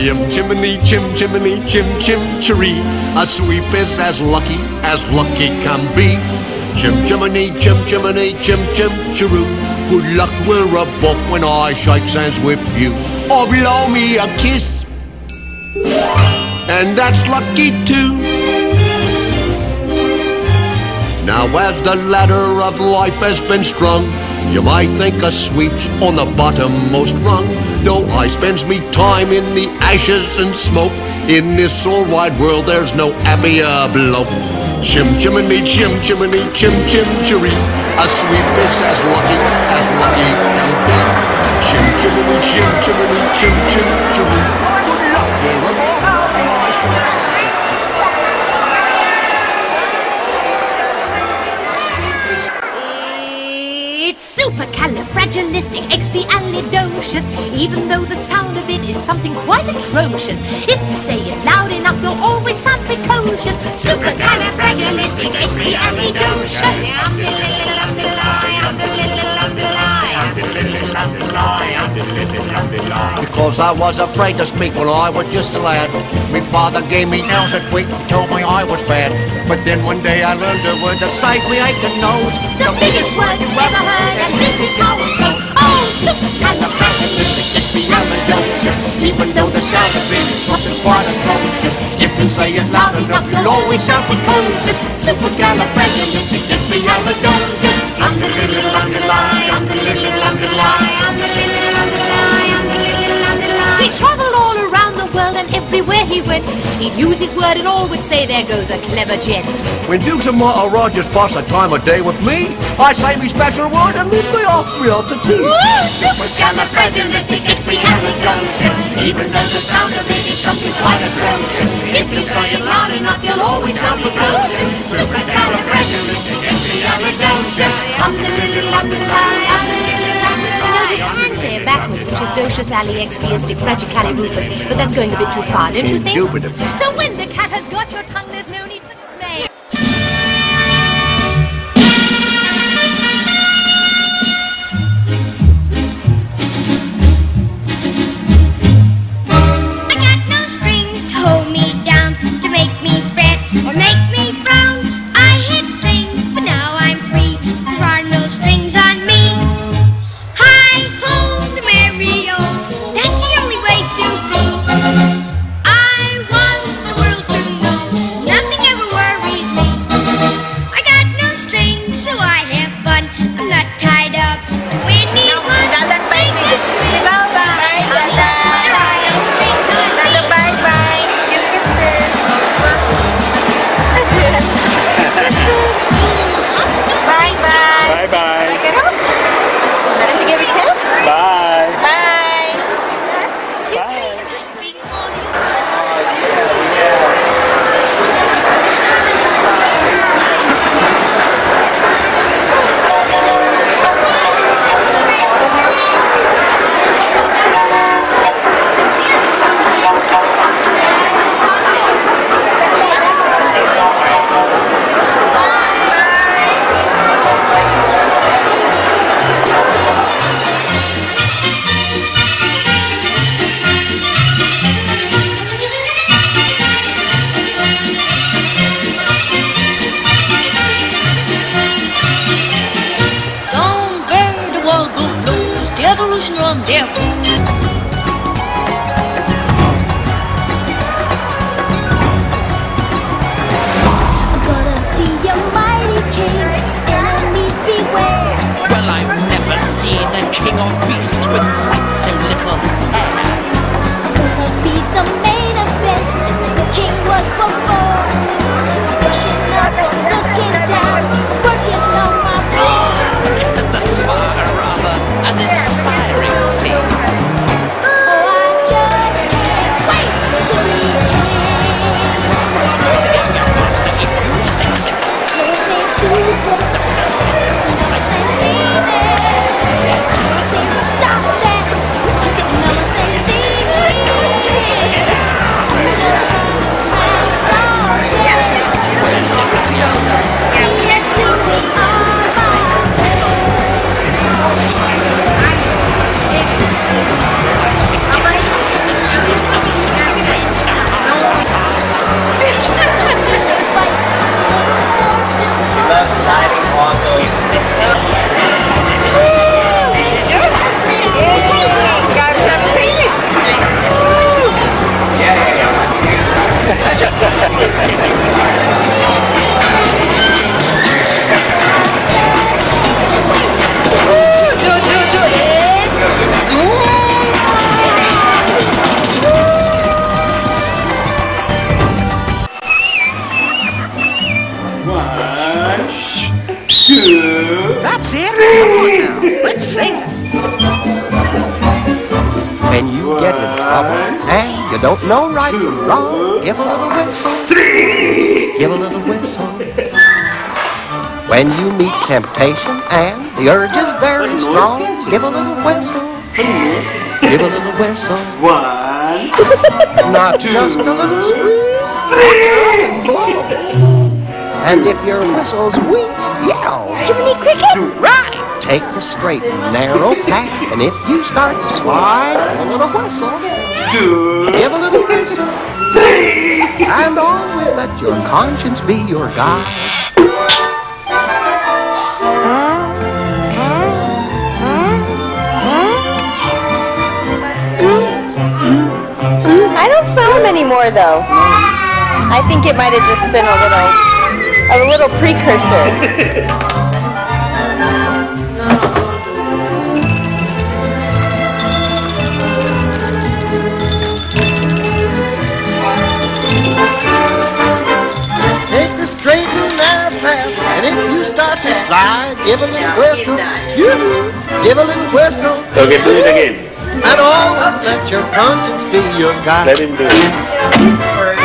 Chim chimney, chim chiree. A sweep is as lucky can be. Chim chimney, chim chiroo. Good luck, we're above when I shake hands with you. Or blow me a kiss, and that's lucky too. Now as the ladder of life has been strung, you might think a sweep's on the bottommost rung. Though I spends me time in the ashes and smoke, in this all wide world there's no happier bloke. Chim chimney, chim chiree. A sweep is as lucky can be. Chim chimney, chim chiree. Good luck, we're It's supercalifragilisticexpialidocious, even though the sound of it is something quite atrocious. If you say it loud enough, you'll always sound precocious. Supercalifragilisticexpialidocious. Because I was afraid to speak when I was just a lad. My father gave me nails that week and told me I was bad. But then one day I learned a word that saved me aching nose. The biggest word you ever heard, and this is how it goes. Oh, supercalifragilisticexpialidocious. Even though the sound of it is something quite atrocious, if you say it loud enough, you'll always sound precocious. Supercalifragilisticexpialidocious. I'm the little underline, I'm the little underline, I'm the little underline, I'm the little underline. He travelled all around the world, and everywhere he went, he'd use his word and all would say, there goes a clever gent. When Dukes and Martha Rogers pass a time of day with me, I say me special word and leave me off me out to tea. Supercalifragilisticexpialidocious. Even though the sound of it is something quite atrocious, if you say it loud enough, you'll always sound precocious. Supercalifragilisticexpialidocious. I'm the little underline, I'm the little underline. You can say it backwards, which is docious aliexpiastic fragicalirufus, but that's going a bit too far, don't you think? So when the cat has got your tongue, there's no need for dismay. I got no strings to hold me down, to make me fret or make me frown. I hit strings, but now I'm free. There are no strings on me. Hi ho, the merry old, that's the only way to be. I want the world to know nothing ever worries me. I got no strings, so I have fun. I'm not tied up to anyone. Dadah, baby. Say bye-bye. Dadah, bye-bye. Give kisses. Bye-bye. Bye-bye. Like it up? Why don't you give a kiss? Bye. Bye. Resolution run, dear. I'm gonna be a mighty king, so enemies beware. Well, I've never seen a king of beasts with quite so little hair. I'm gonna be the main event, like the king was before. Pushing up and looking down, working on my floor. Thus far, rather an inspiring king. Oh, I just can't wait to be king. Getting a master in huge danger. They say do this, nothing mean it. They say stop that, nothing When you get in trouble and you don't know right from wrong, give a little whistle. Give a little whistle. When you meet temptation and the urge is very strong, give a little whistle. Give a little whistle. One. Not just a little squeak. And if your whistle's weak, yell. Jiminy Cricket? Right. Take the straight and narrow path, and if you start to slide, give a little whistle. Two. Give a little whistle. Three. And always let your conscience be your guide. I don't smell him anymore, though. I think it might have just been a little precursor. Take the straight and narrow path, and if you start to slide, give a little whistle. Give a little whistle. Okay, do it again. And always let your conscience be your guide. Let him do it.